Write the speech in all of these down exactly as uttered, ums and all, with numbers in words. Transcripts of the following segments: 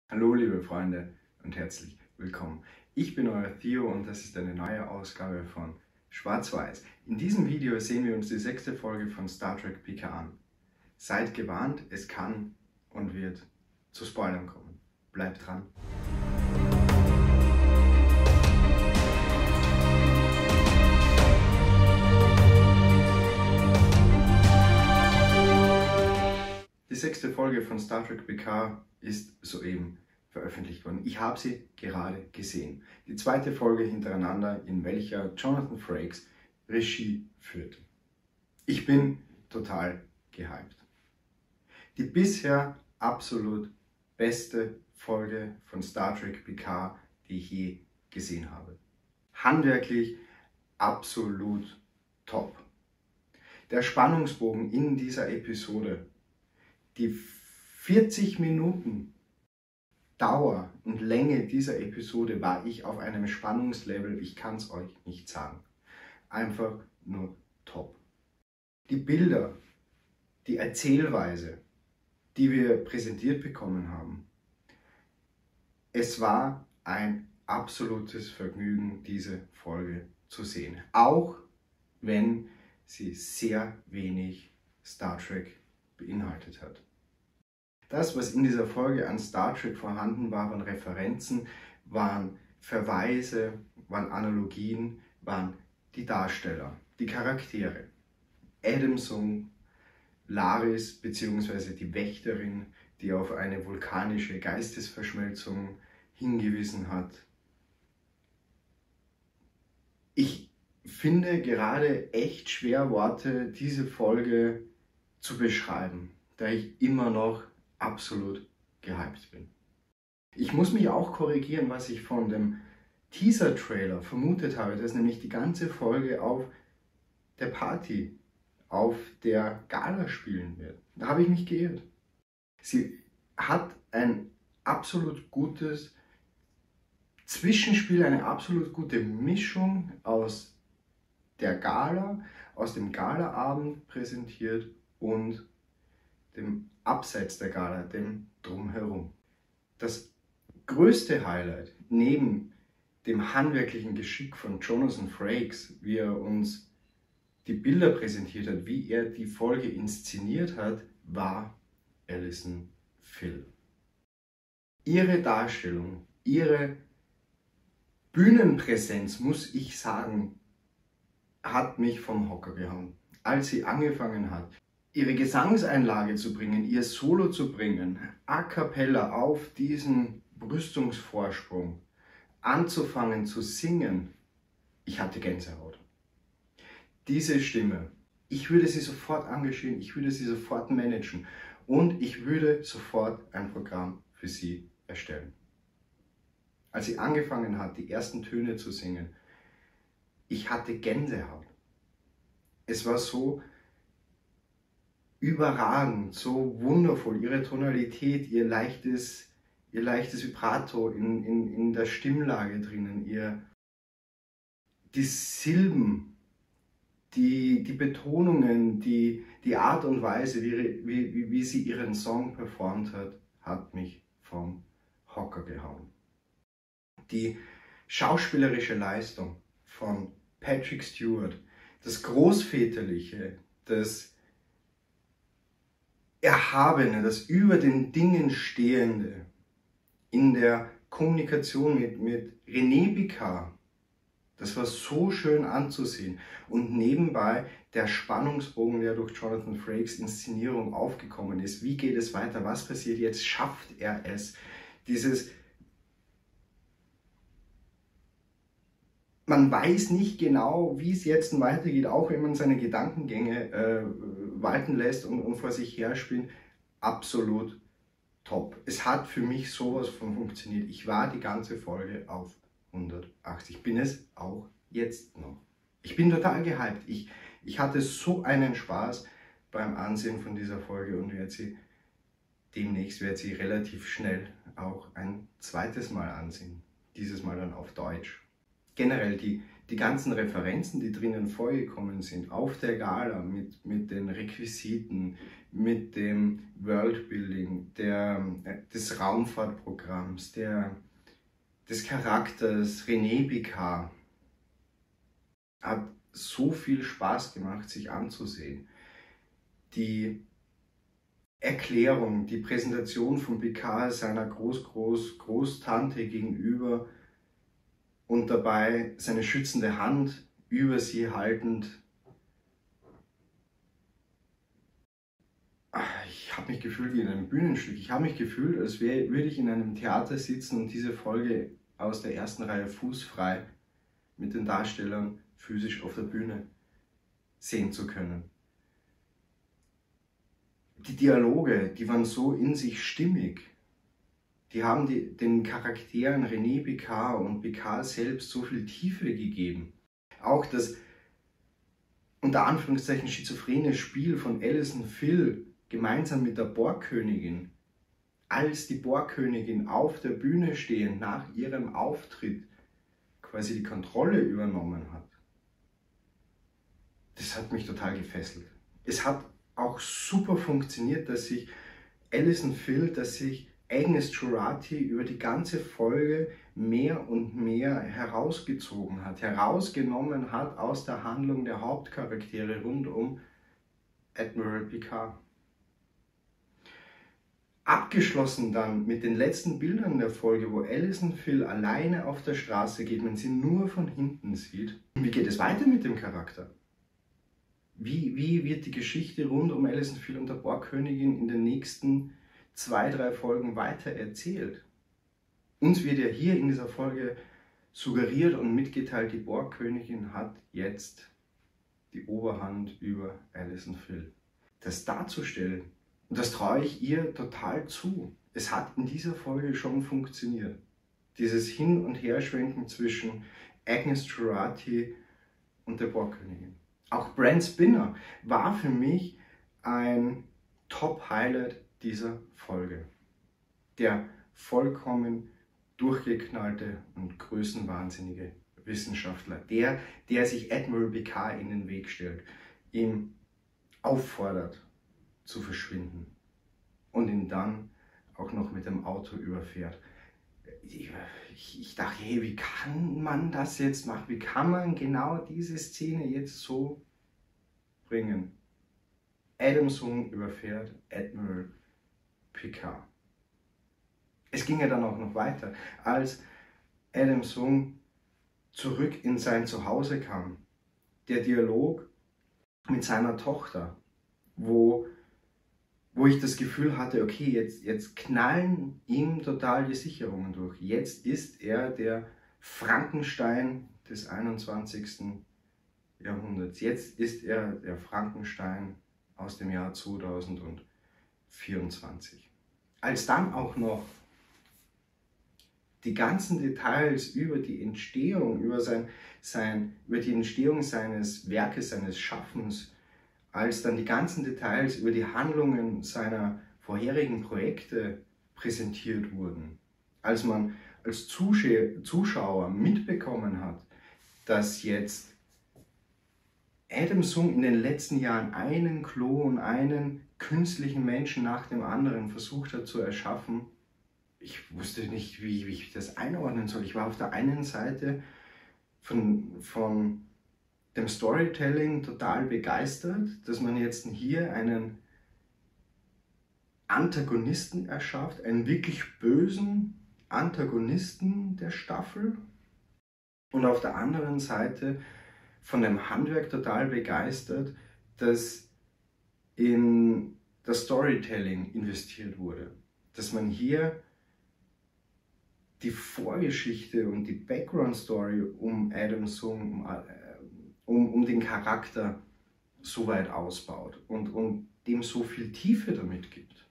Hallo liebe Freunde und herzlich willkommen. Ich bin euer Theo und das ist eine neue Ausgabe von Schwarz-Weiß. In diesem Video sehen wir uns die sechste Folge von Star Trek Picard an. Seid gewarnt, es kann und wird zu Spoilern kommen. Bleibt dran. Die sechste Folge von Star Trek Picard ist soeben veröffentlicht worden. Ich habe sie gerade gesehen. Die zweite Folge hintereinander, in welcher Jonathan Frakes Regie führte. Ich bin total gehypt. Die bisher absolut beste Folge von Star Trek Picard, die ich je gesehen habe. Handwerklich absolut top. Der Spannungsbogen in dieser Episode, die vierzig Minuten Dauer und Länge dieser Episode war ich auf einem Spannungslevel, ich kann es euch nicht sagen. Einfach nur top. Die Bilder, die Erzählweise, die wir präsentiert bekommen haben. Es war ein absolutes Vergnügen, diese Folge zu sehen. Auch wenn sie sehr wenig Star Trek beinhaltet hat. Das, was in dieser Folge an Star Trek vorhanden war, waren Referenzen, waren Verweise, waren Analogien, waren die Darsteller, die Charaktere. Adamson, Laris bzw. die Wächterin, die auf eine vulkanische Geistesverschmelzung hingewiesen hat. Ich finde gerade echt schwer, Worte diese Folge zu beschreiben, da ich immer noch absolut gehypt bin. Ich muss mich auch korrigieren, was ich von dem Teaser-Trailer vermutet habe, dass nämlich die ganze Folge auf der Party, auf der Gala spielen wird. Da habe ich mich geirrt. Sie hat ein absolut gutes Zwischenspiel, eine absolut gute Mischung aus der Gala, aus dem Galaabend präsentiert und dem Abseits der Gala, dem Drumherum. Das größte Highlight neben dem handwerklichen Geschick von Jonathan Frakes, wie er uns die Bilder präsentiert hat, wie er die Folge inszeniert hat, war Alison Pill. Ihre Darstellung, ihre Bühnenpräsenz, muss ich sagen, hat mich vom Hocker gehauen. Als sie angefangen hat, ihre Gesangseinlage zu bringen, ihr Solo zu bringen, a cappella auf diesen Brüstungsvorsprung anzufangen zu singen, ich hatte Gänsehaut. Diese Stimme, ich würde sie sofort engagieren, ich würde sie sofort managen und ich würde sofort ein Programm für sie erstellen. Als sie angefangen hat, die ersten Töne zu singen, ich hatte Gänsehaut. Es war so überragend, so wundervoll, ihre Tonalität, ihr leichtes, ihr leichtes Vibrato in, in, in der Stimmlage drinnen, ihr, die Silben, die, die Betonungen, die, die Art und Weise, wie, wie, wie sie ihren Song performt hat, hat mich vom Hocker gehauen. Die schauspielerische Leistung von Patrick Stewart, das Großväterliche, das Erhabene, das über den Dingen Stehende in der Kommunikation mit, mit René Picard, das war so schön anzusehen. Und nebenbei der Spannungsbogen, der durch Jonathan Frakes Inszenierung aufgekommen ist. Wie geht es weiter? Was passiert jetzt? Schafft er es? Dieses Man weiß nicht genau, wie es jetzt weitergeht, auch wenn man seine Gedankengänge äh, walten lässt und, und vor sich her spielt. Absolut top. Es hat für mich sowas von funktioniert. Ich war die ganze Folge auf hundertachtzig. Bin es auch jetzt noch. Ich bin total gehypt. Ich, ich hatte so einen Spaß beim Ansehen von dieser Folge und werde sie demnächst werde sie relativ schnell auch ein zweites Mal ansehen. Dieses Mal dann auf Deutsch. generell die, die ganzen Referenzen, die drinnen vorgekommen sind, auf der Gala mit, mit den Requisiten, mit dem Worldbuilding, der, des Raumfahrtprogramms, der, des Charakters René Picard, hat so viel Spaß gemacht, sich anzusehen. Die Erklärung, die Präsentation von Picard seiner Groß-Groß-Großtante gegenüber und dabei seine schützende Hand über sie haltend. Ich habe mich gefühlt wie in einem Bühnenstück. Ich habe mich gefühlt, als wär, würde ich in einem Theater sitzen und diese Folge aus der ersten Reihe fußfrei mit den Darstellern physisch auf der Bühne sehen zu können. Die Dialoge, die waren so in sich stimmig. Die haben die, den Charakteren René Picard und Picard selbst so viel Tiefe gegeben. Auch das unter Anführungszeichen schizophrene Spiel von Alison Fill gemeinsam mit der Borgkönigin, als die Borgkönigin auf der Bühne stehend nach ihrem Auftritt quasi die Kontrolle übernommen hat. Das hat mich total gefesselt. Es hat auch super funktioniert, dass sich Alison Fill, dass sich Agnes Jurati über die ganze Folge mehr und mehr herausgezogen hat, herausgenommen hat aus der Handlung der Hauptcharaktere rund um Admiral Picard. Abgeschlossen dann mit den letzten Bildern der Folge, wo Alison Fill alleine auf der Straße geht, man sie nur von hinten sieht. Wie geht es weiter mit dem Charakter? Wie, wie wird die Geschichte rund um Alison Fill und der Borgkönigin in den nächsten zwei, drei Folgen weiter erzählt? Uns wird ja hier in dieser Folge suggeriert und mitgeteilt, die Borgkönigin hat jetzt die Oberhand über Alison Fill. Das darzustellen, und das traue ich ihr total zu. Es hat in dieser Folge schon funktioniert. Dieses Hin- und Herschwenken zwischen Agnes Jurati und der Borgkönigin. Auch Brent Spiner war für mich ein Top-Highlight dieser Folge. Der vollkommen durchgeknallte und größenwahnsinnige Wissenschaftler, der, der sich Admiral Picard in den Weg stellt, ihm auffordert zu verschwinden und ihn dann auch noch mit dem Auto überfährt. Ich, ich dachte, hey, wie kann man das jetzt machen? Wie kann man genau diese Szene jetzt so bringen? Adam Sung überfährt Admiral Picard. Es ging ja dann auch noch weiter. Als Adam Sung zurück in sein Zuhause kam, der Dialog mit seiner Tochter, wo wo ich das Gefühl hatte, okay, jetzt, jetzt knallen ihm total die Sicherungen durch. Jetzt ist er der Frankenstein des einundzwanzigsten Jahrhunderts. Jetzt ist er der Frankenstein aus dem Jahr zweitausendvierundzwanzig. Als dann auch noch die ganzen Details über die Entstehung, über, sein, sein, über die Entstehung seines Werkes, seines Schaffens, als dann die ganzen Details über die Handlungen seiner vorherigen Projekte präsentiert wurden, als man als Zuschauer mitbekommen hat, dass jetzt Adam Sung in den letzten Jahren einen Klon, einen künstlichen Menschen nach dem anderen versucht hat zu erschaffen, ich wusste nicht, wie, wie ich das einordnen soll. Ich war auf der einen Seite von, von dem Storytelling total begeistert, dass man jetzt hier einen Antagonisten erschafft, einen wirklich bösen Antagonisten der Staffel. Und auf der anderen Seite von dem Handwerk total begeistert, dass in das Storytelling investiert wurde. Dass man hier die Vorgeschichte und die Background-Story um Adam Sung, um Um, um den Charakter so weit ausbaut und, und dem so viel Tiefe damit gibt.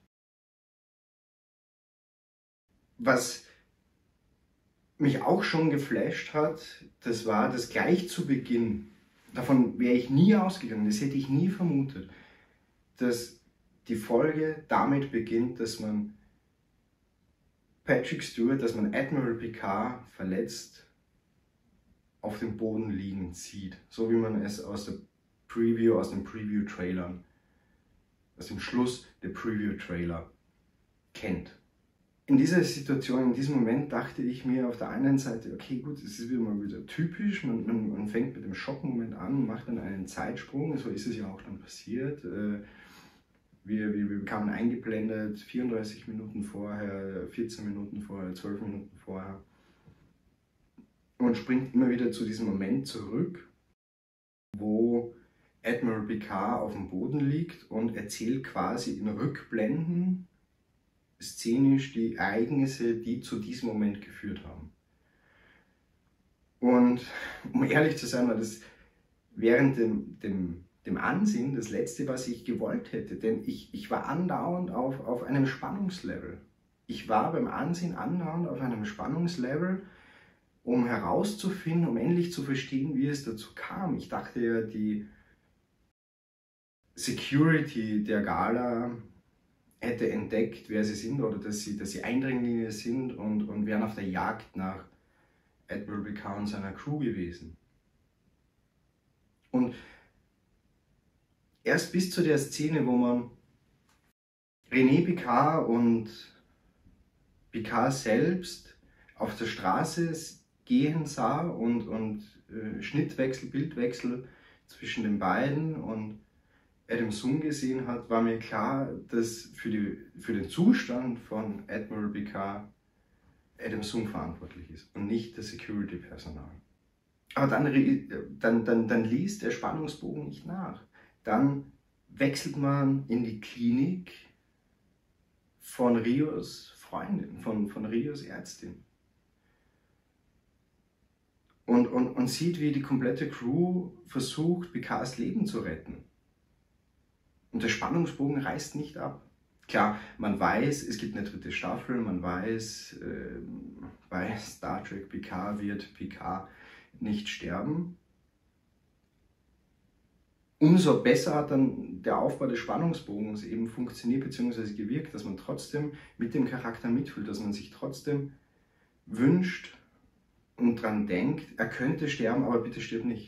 Was mich auch schon geflasht hat, das war, dass gleich zu Beginn, davon wäre ich nie ausgegangen, das hätte ich nie vermutet, dass die Folge damit beginnt, dass man Patrick Stewart, dass man Admiral Picard verletzt auf dem Boden liegend sieht, so wie man es aus der Preview, aus den Preview-Trailern, aus dem Schluss der Preview-Trailer kennt. In dieser Situation, in diesem Moment dachte ich mir auf der einen Seite, okay gut, es ist wieder mal wieder typisch, man, man, man fängt mit dem Schockmoment an, macht dann einen Zeitsprung, so ist es ja auch dann passiert. Wir, wir, wir bekamen eingeblendet, vierunddreißig Minuten vorher, vierzehn Minuten vorher, zwölf Minuten vorher. Und springt immer wieder zu diesem Moment zurück, wo Admiral Picard auf dem Boden liegt und erzählt quasi in Rückblenden szenisch die Ereignisse, die zu diesem Moment geführt haben. Und um ehrlich zu sein, war das während dem, dem, dem Ansehen das Letzte, was ich gewollt hätte, denn ich, ich war andauernd auf, auf einem Spannungslevel. Ich war beim Ansehen andauernd auf einem Spannungslevel, um herauszufinden, um endlich zu verstehen, wie es dazu kam. Ich dachte ja, die Security der Gala hätte entdeckt, wer sie sind oder dass sie, dass sie Eindringlinge sind und, und wären auf der Jagd nach Admiral Picard und seiner Crew gewesen. Und erst bis zu der Szene, wo man René Picard und Picard selbst auf der Straße gehen sah und, und äh, Schnittwechsel, Bildwechsel zwischen den beiden und Adam Sung gesehen hat, war mir klar, dass für, die, für den Zustand von Admiral Picard Adam Sung verantwortlich ist und nicht das Security-Personal. Aber dann, dann, dann, dann ließ der Spannungsbogen nicht nach. Dann wechselt man in die Klinik von Rios Freundin, von, von Rios Ärztin. Und, und, und sieht, wie die komplette Crew versucht, Picards Leben zu retten. Und der Spannungsbogen reißt nicht ab. Klar, man weiß, es gibt eine dritte Staffel, man weiß, äh, bei Star Trek Picard wird Picard nicht sterben. Umso besser hat dann der Aufbau des Spannungsbogens eben funktioniert bzw. gewirkt, dass man trotzdem mit dem Charakter mitfühlt, dass man sich trotzdem wünscht und dran denkt, er könnte sterben, aber bitte stirb nicht.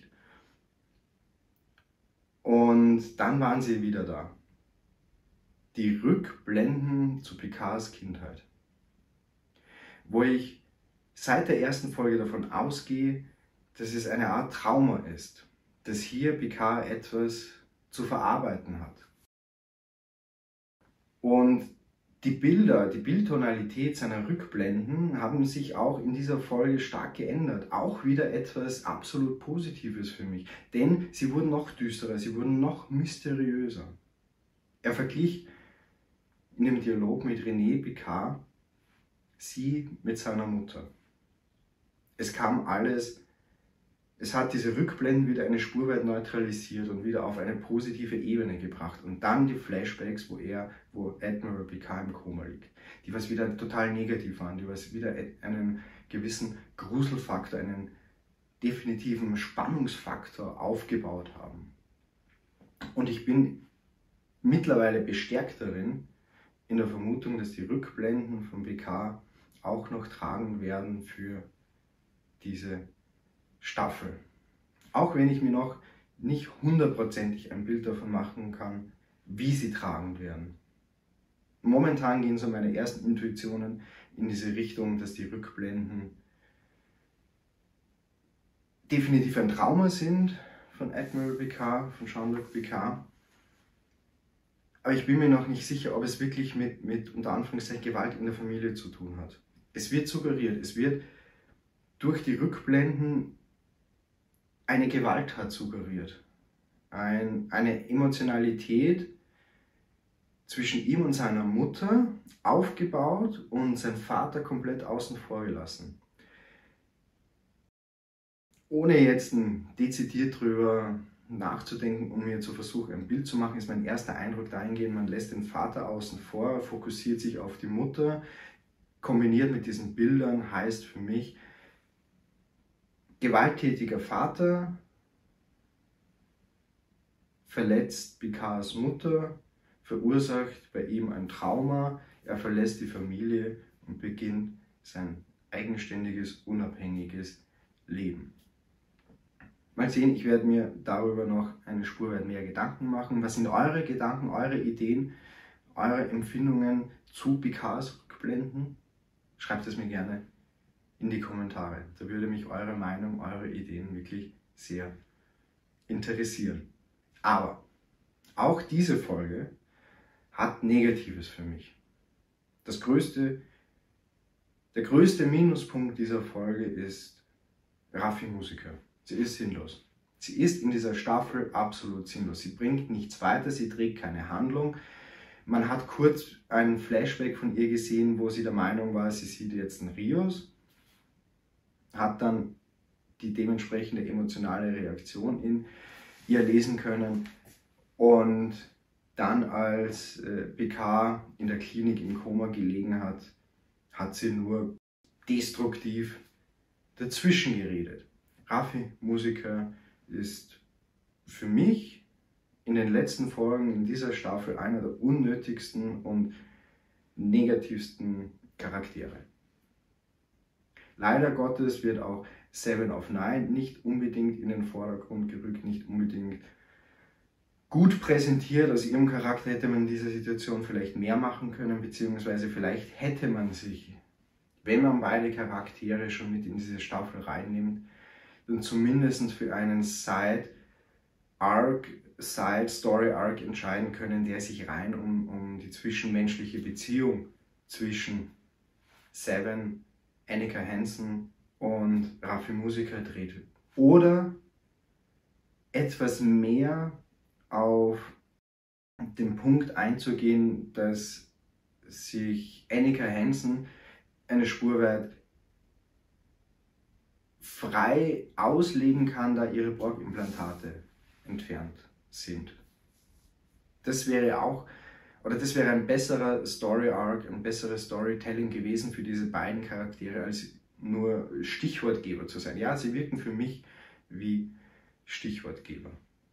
Und dann waren sie wieder da. Die Rückblenden zu Picards Kindheit. Wo ich seit der ersten Folge davon ausgehe, dass es eine Art Trauma ist, dass hier Picard etwas zu verarbeiten hat. Und die Bilder, die Bildtonalität seiner Rückblenden haben sich auch in dieser Folge stark geändert. Auch wieder etwas absolut Positives für mich, denn sie wurden noch düsterer, sie wurden noch mysteriöser. Er verglich in dem Dialog mit René Picard sie mit seiner Mutter. Es kam alles, es hat diese Rückblenden wieder eine Spur weit neutralisiert und wieder auf eine positive Ebene gebracht. Und dann die Flashbacks, wo er, wo Admiral Picard im Koma liegt, die was wieder total negativ waren, die was wieder einen gewissen Gruselfaktor, einen definitiven Spannungsfaktor aufgebaut haben. Und ich bin mittlerweile bestärkt darin, in der Vermutung, dass die Rückblenden von Picard auch noch tragen werden für diese Staffel. Auch wenn ich mir noch nicht hundertprozentig ein Bild davon machen kann, wie sie tragen werden. Momentan gehen so meine ersten Intuitionen in diese Richtung, dass die Rückblenden definitiv ein Trauma sind von Admiral Picard, von Jean-Luc Picard. Aber ich bin mir noch nicht sicher, ob es wirklich mit, mit unter Anführungszeichen Gewalt in der Familie zu tun hat. Es wird suggeriert, es wird durch die Rückblenden eine Gewalttat suggeriert. Ein, eine Emotionalität zwischen ihm und seiner Mutter aufgebaut und sein Vater komplett außen vor gelassen. Ohne jetzt dezidiert drüber nachzudenken, um mir zu versuchen, ein Bild zu machen, ist mein erster Eindruck dahingehend, man lässt den Vater außen vor, fokussiert sich auf die Mutter, kombiniert mit diesen Bildern heißt für mich, gewalttätiger Vater verletzt Picards Mutter, verursacht bei ihm ein Trauma, er verlässt die Familie und beginnt sein eigenständiges, unabhängiges Leben. Mal sehen, ich werde mir darüber noch eine Spur weit mehr Gedanken machen. Was sind eure Gedanken, eure Ideen, eure Empfindungen zu Picards Rückblenden? Schreibt es mir gerne in die Kommentare. Da würde mich eure Meinung, eure Ideen wirklich sehr interessieren. Aber auch diese Folge hat Negatives für mich. Das größte, der größte Minuspunkt dieser Folge ist Raffi Musiker. Sie ist sinnlos. Sie ist in dieser Staffel absolut sinnlos. Sie bringt nichts weiter, sie trägt keine Handlung. Man hat kurz einen Flashback von ihr gesehen, wo sie der Meinung war, sie sieht jetzt einen Rios, hat dann die dementsprechende emotionale Reaktion in ihr lesen können und dann, als äh, Picard in der Klinik im Koma gelegen hat, hat sie nur destruktiv dazwischen geredet. Raffi Musiker ist für mich in den letzten Folgen in dieser Staffel einer der unnötigsten und negativsten Charaktere. Leider Gottes wird auch Seven of Nine nicht unbedingt in den Vordergrund gerückt, nicht unbedingt gut präsentiert. Aus ihrem Charakter hätte man in dieser Situation vielleicht mehr machen können, beziehungsweise vielleicht hätte man sich, wenn man beide Charaktere schon mit in diese Staffel reinnimmt, dann zumindest für einen Side-Arc, Side-Story-Arc entscheiden können, der sich rein um, um die zwischenmenschliche Beziehung zwischen Seven, Annika Hansen und Raffi Musiker dreht. Oder etwas mehr auf den Punkt einzugehen, dass sich Annika Hansen eine Spur weit frei auslegen kann, da ihre Borg-Implantate entfernt sind. Das wäre auch, oder das wäre ein besserer Story-Arc, ein besseres Storytelling gewesen für diese beiden Charaktere, als nur Stichwortgeber zu sein. Ja, sie wirken für mich wie Stichwortgeber.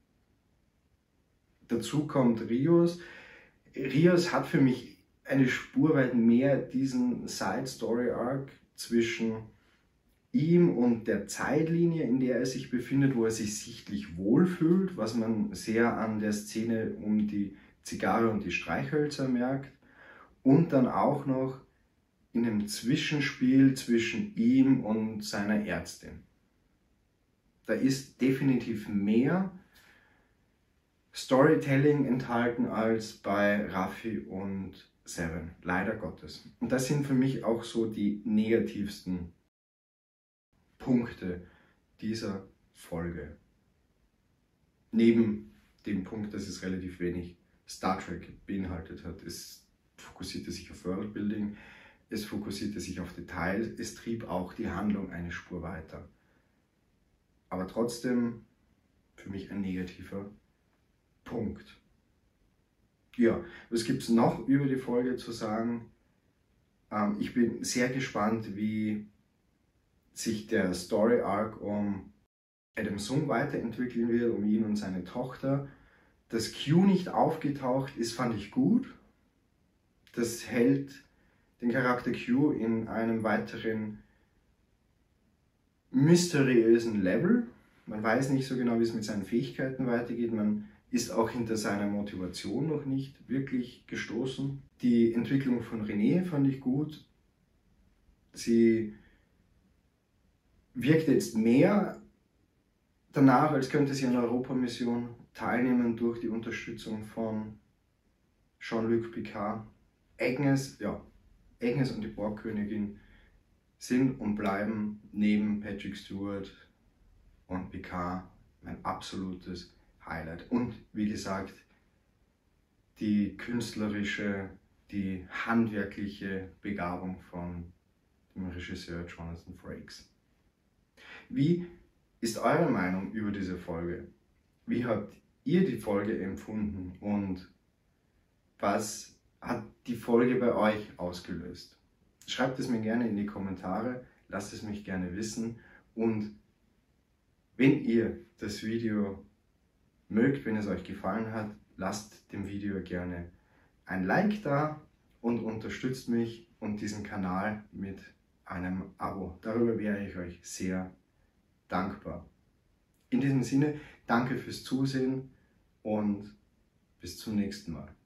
Dazu kommt Rios. Rios hat für mich eine Spur weit mehr diesen Side-Story-Arc zwischen ihm und der Zeitlinie, in der er sich befindet, wo er sich sichtlich wohlfühlt, was man sehr an der Szene um die Zigarre und die Streichhölzer merkt, und dann auch noch in einem Zwischenspiel zwischen ihm und seiner Ärztin. Da ist definitiv mehr Storytelling enthalten als bei Raffi und Seven, leider Gottes. Und das sind für mich auch so die negativsten Punkte dieser Folge. Neben dem Punkt, dass es relativ wenig Star Trek beinhaltet hat. Es fokussierte sich auf Worldbuilding, es fokussierte sich auf Details, es trieb auch die Handlung eine Spur weiter. Aber trotzdem für mich ein negativer Punkt. Ja, was gibt es noch über die Folge zu sagen? Ähm, ich bin sehr gespannt, wie sich der Story Arc um Adam Sung weiterentwickeln wird, um ihn und seine Tochter. Dass Q nicht aufgetaucht ist, fand ich gut. Das hält den Charakter Q in einem weiteren mysteriösen Level. Man weiß nicht so genau, wie es mit seinen Fähigkeiten weitergeht. Man ist auch hinter seiner Motivation noch nicht wirklich gestoßen. Die Entwicklung von René fand ich gut. Sie wirkt jetzt mehr danach, als könnte sie an der Europamission teilnehmen durch die Unterstützung von Jean-Luc Picard. Agnes, ja, Agnes und die Borgkönigin sind und bleiben neben Patrick Stewart und Picard mein absolutes Highlight. Und wie gesagt, die künstlerische, die handwerkliche Begabung von dem Regisseur Jonathan Frakes. Wie ist eure Meinung über diese Folge? Wie habt ihr die Folge empfunden und was hat die Folge bei euch ausgelöst? Schreibt es mir gerne in die Kommentare, lasst es mich gerne wissen, und wenn ihr das Video mögt, wenn es euch gefallen hat, lasst dem Video gerne ein Like da und unterstützt mich und diesen Kanal mit einem Abo. Darüber wäre ich euch sehr dankbar. In diesem Sinne, danke fürs Zusehen und bis zum nächsten Mal.